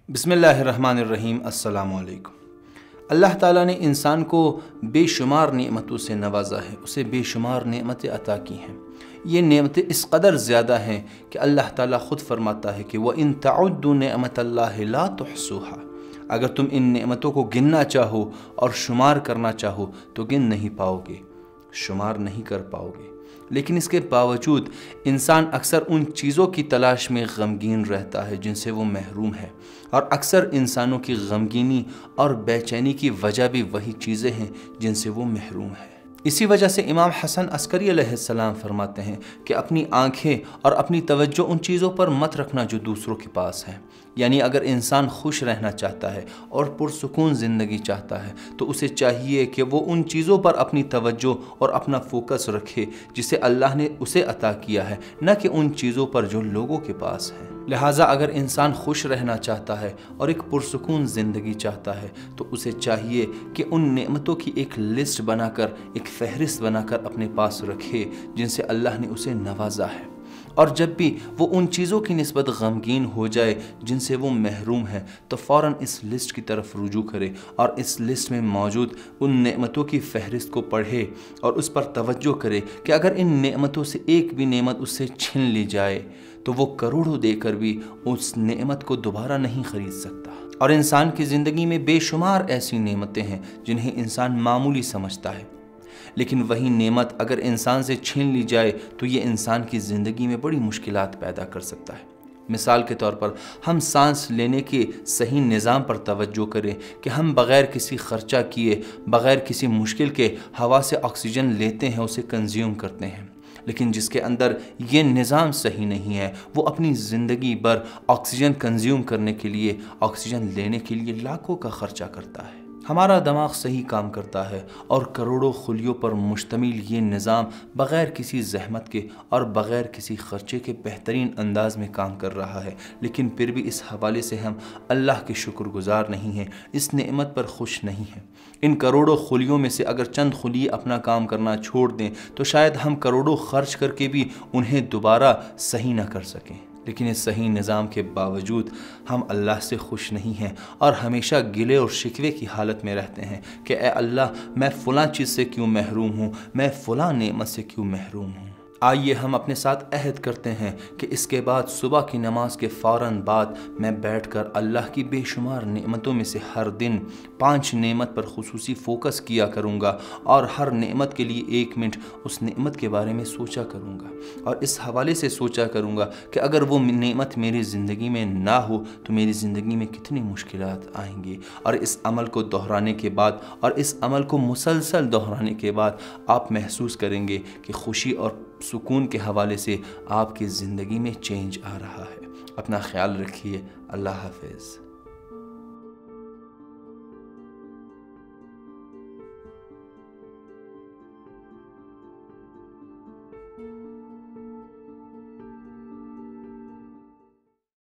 بسم اللہ الرحمن الرحیم۔ السلام علیکم۔ اللہ تعالیٰ نے انسان کو بے شمار نعمتوں سے نوازا ہے، اسے بے شمار نعمتیں عطا کی ہیں۔ یہ نعمتیں اس قدر زیادہ ہیں کہ اللہ تعالیٰ خود فرماتا ہے کہ وَإِن تَعُدُّوا نِعْمَةَ اللَّهِ لَا تُحْصُوهَا، اگر تم ان نعمتوں کو گننا چاہو اور شمار کرنا چاہو تو گن نہیں پاؤ گے، شمار نہیں کر پاؤ گے۔ لیکن اس کے باوجود انسان اکثر ان چیزوں کی تلاش میں غمگین رہتا ہے جن سے وہ محروم ہے، اور اکثر انسانوں کی غمگینی اور بے چینی کی وجہ بھی وہی چیزیں ہیں جن سے وہ محروم ہے۔ اسی وجہ سے امام حسن عسکری علیہ السلام فرماتے ہیں کہ اپنی آنکھیں اور اپنی توجہ ان چیزوں پر مت رکھنا جو دوسروں کے پاس ہیں۔ یعنی اگر انسان خوش رہنا چاہتا ہے اور پرسکون زندگی چاہتا ہے تو اسے چاہیے کہ وہ ان چیزوں پر اپنی توجہ اور اپنا فوکس رکھے جسے اللہ نے اسے عطا کیا ہے، نہ کہ ان چیزوں پر جو لوگوں کے پاس ہیں۔ لہٰذا اگر انسان خوش رہنا چاہتا ہے اور ایک پرسکون زندگی چاہتا ہے تو اسے چاہیے کہ ان نعمتوں کی ایک لسٹ بنا کر، ایک فہرست بنا کر اپنے پاس رکھے جن سے اللہ نے اسے نوازا ہے، اور جب بھی وہ ان چیزوں کی نسبت غمگین ہو جائے جن سے وہ محروم ہے تو فوراً اس لسٹ کی طرف رجوع کرے اور اس لسٹ میں موجود ان نعمتوں کی فہرست کو پڑھے اور اس پر توجہ کرے کہ اگر ان نعمتوں سے ایک بھی نعمت اس سے چھن لی جائے تو وہ کروڑوں دے کر بھی اس نعمت کو دوبارہ نہیں خرید سکتا۔ اور انسان کی زندگی میں بے شمار ایسی نعمتیں ہیں جنہیں انسان معمولی سمجھتا ہے، لیکن وہی نعمت اگر انسان سے چھین لی جائے تو یہ انسان کی زندگی میں بڑی مشکلات پیدا کر سکتا ہے۔ مثال کے طور پر ہم سانس لینے کے صحیح نظام پر توجہ کریں کہ ہم بغیر کسی خرچہ کیے، بغیر کسی مشکل کے ہوا سے آکسیجن لیتے ہیں، اسے کنزیوم کرتے ہیں، لیکن جس کے اندر یہ نظام صحیح نہیں ہے وہ اپنی زندگی بھر آکسیجن کنزیوم کرنے کے لیے، آکسیجن لینے کے لیے لاکھوں کا خرچہ کرتا ہے۔ ہمارا دماغ صحیح کام کرتا ہے اور کروڑوں خلیوں پر مشتمل یہ نظام بغیر کسی زحمت کے اور بغیر کسی خرچے کے بہترین انداز میں کام کر رہا ہے، لیکن پھر بھی اس حوالے سے ہم اللہ کے شکر گزار نہیں ہیں، اس نعمت پر خوش نہیں ہیں۔ ان کروڑوں خلیوں میں سے اگر چند خلیے اپنا کام کرنا چھوڑ دیں تو شاید ہم کروڑوں خرچ کر کے بھی انہیں دوبارہ صحیح نہ کر سکیں، لیکن اس صحیح نظام کے باوجود ہم اللہ سے خوش نہیں ہیں اور ہمیشہ گلے اور شکوے کی حالت میں رہتے ہیں کہ اے اللہ، میں فلاں چیز سے کیوں محروم ہوں، میں فلاں نعمت سے کیوں محروم ہوں۔ آئیے ہم اپنے ساتھ عہد کرتے ہیں کہ اس کے بعد صبح کی نماز کے فوراً بعد میں بیٹھ کر اللہ کی بے شمار نعمتوں میں سے ہر دن 5 نعمت پر خصوصی فوکس کیا کروں گا، اور ہر نعمت کے لیے 1 منٹ اس نعمت کے بارے میں سوچا کروں گا، اور اس حوالے سے سوچا کروں گا کہ اگر وہ نعمت میری زندگی میں نہ ہو تو میری زندگی میں کتنی مشکلات آئیں گی۔ اور اس عمل کو دہرانے کے بعد اور اس عمل کو مسلسل دہرانے کے بعد آپ محسوس کریں گے کہ خوشی اور سکون کے حوالے سے آپ کی زندگی میں چینج آ رہا ہے۔ اپنا خیال رکھیے۔ اللہ حافظ۔